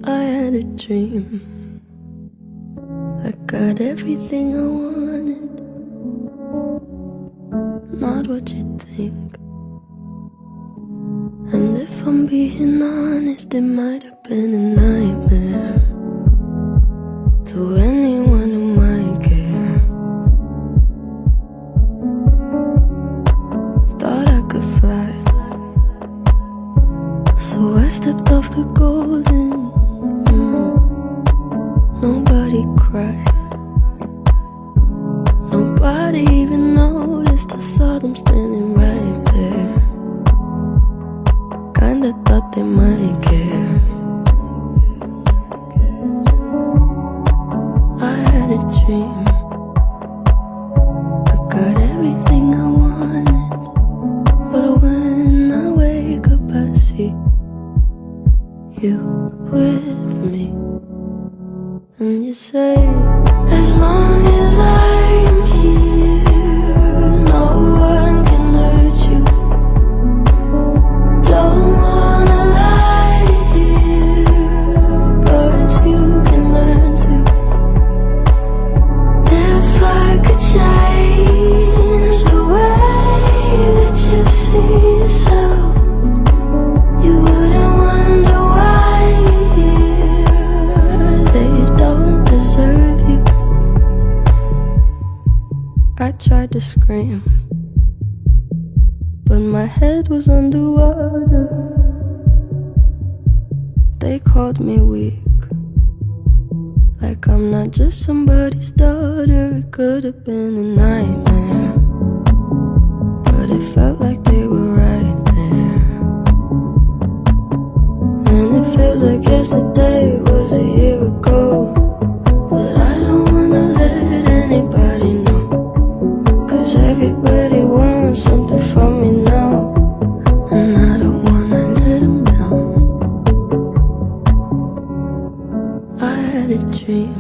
I had a dream. I got everything I wanted, not what you think. And if I'm being honest, it might have been a nightmare to anyone who might care. Thought I could fly, so I stepped off the golden. Nobody cried, nobody even noticed. I saw them standing right there. Kinda thought they might care. I had a dream. I got everything I wanted, but when I wake up I see you with me. And you say, as long as I'm here, no one can hurt you. Don't wanna lie here, but you can learn to. If I could change the way that you see yourself, you wouldn't wonder why they don't deserve you. I tried to scream, but my head was underwater. They called me weak, like I'm not just somebody's daughter. It could have been a nightmare, but it felt like they were right there. And it feels like yesterday was a year ago, but I don't wanna let anybody know, 'cause everybody wants something from me now, and I don't wanna let them down. I had a dream.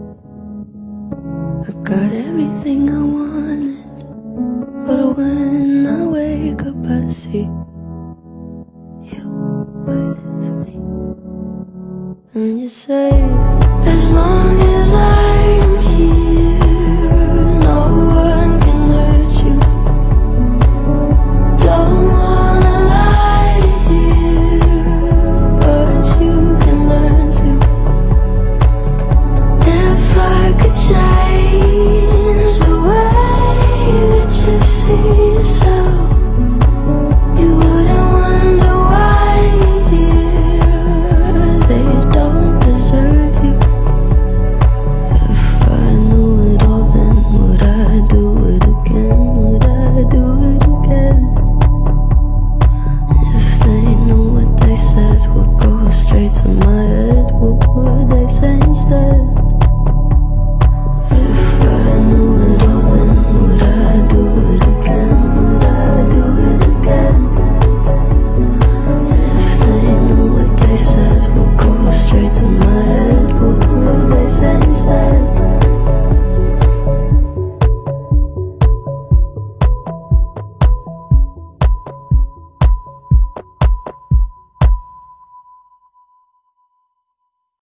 I got everything I wanted, but when I wake up I see you with me. And you say,